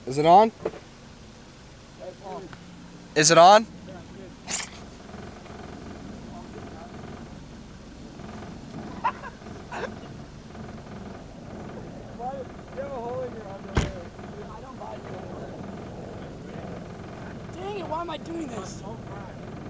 Is it on? Is it on? Dang it, why am I doing this?